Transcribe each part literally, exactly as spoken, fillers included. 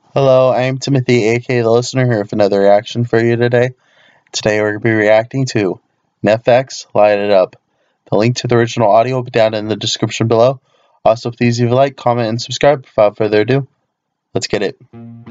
Hello, I'm Timothy, aka The Listener, here with another reaction for you today. Today we're going to be reacting to NEFFEX, Light It Up. The link to the original audio will be down in the description below. Also, please leave a like, comment, and subscribe. Without further ado, let's get it.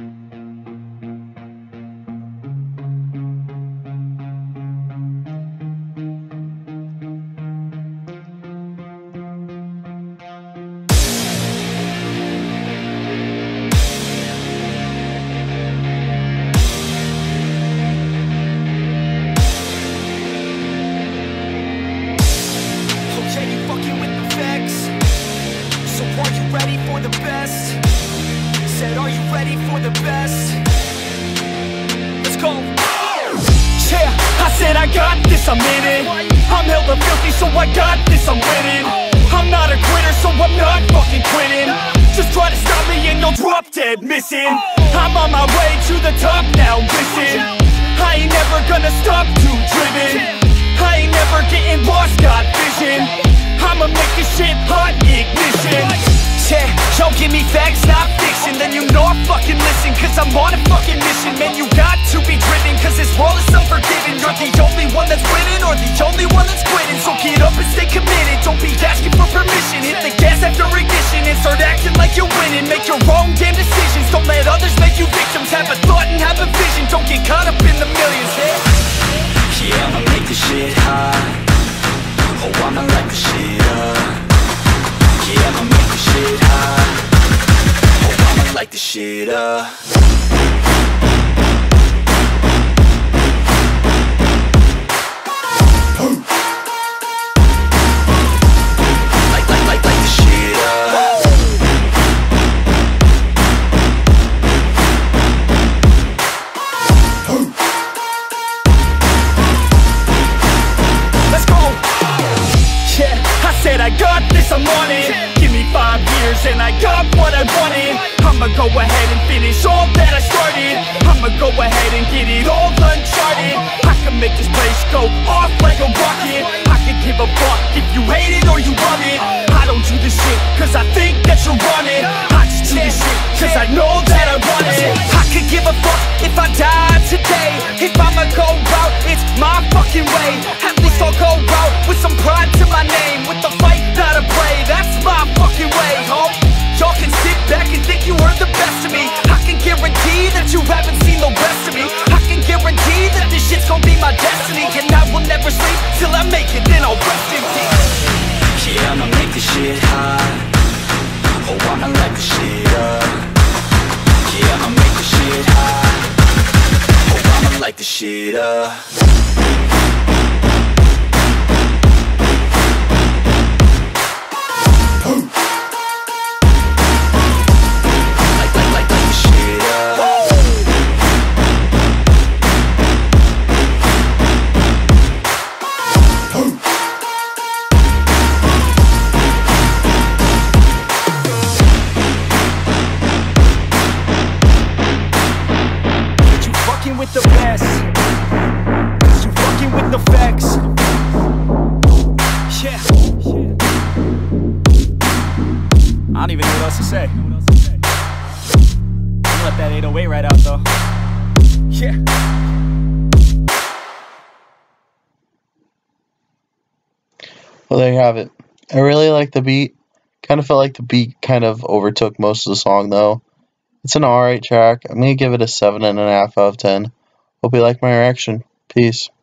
So are you ready for the best? Said, are you ready for the best? Let's go. Yeah, I said I got this, I'm in it. I'm hella filthy, so I got this, I'm winning. I'm not a quitter, so I'm not fucking quitting. Just try to stop me and you'll drop dead missing. I'm on my way to the top now, listen. I ain't never gonna stop, too driven. I ain't never getting lost, got vision. I'ma make this shit hot, ignition. Yeah, yo, give me facts, not fiction. Then you know I fucking listen, cause I'm on a fucking mission. Man, you got to be driven, cause this world is unforgiving. You're the only one that's winning, or the only one that's quitting. So get up and stay committed, don't be asking for permission. Hit the gas after ignition and start acting like you're winning. Make your own damn decisions, don't let others make you victims. Have a thought and have a vision, don't get caught up in the millions. Yeah, yeah, I'ma make this shit hot. Oh, I'ma light the shit up. Yeah, I'ma make the shit hot. Oh, I'ma light the shit up. Light, light, light, light the shit up. Let's go. Yeah, I said I got this, I'm on it. Give me five years and I got what I wanted. I'ma go ahead and finish all that I started. I'ma go ahead and get it all uncharted. I can make this place go off like a rocket. I can give a fuck if you hate it or you love it. I don't do this shit cause I think that you're on it. I just do this shit cause I know that I want it. I could give a fuck if I die today. If I'ma go out, it's my fucking way. At least I'll go out with some pride to my name. With the fight that I play, that's my fucking way, ho. Y'all can sit back and think you heard the best of me. I can guarantee that you haven't seen the rest of me. I can guarantee that this shit's gonna be my destiny. And I will never sleep till I make it, then I'll rest in peace. Yeah, I'ma make this shit hot. Oh, I'ma light the shit up. Yeah, I'ma make this shit hot. Oh, I'ma light the shit up. With the best, you fucking with the facts. Yeah. I don't even know what else to say. I'll let that eight oh eight right out though. Yeah. Well, there you have it. I really like the beat. Kind of felt like the beat kind of overtook most of the song though. It's an alright track. I'm going to give it a seven and a half out of ten. Hope you like my reaction. Peace.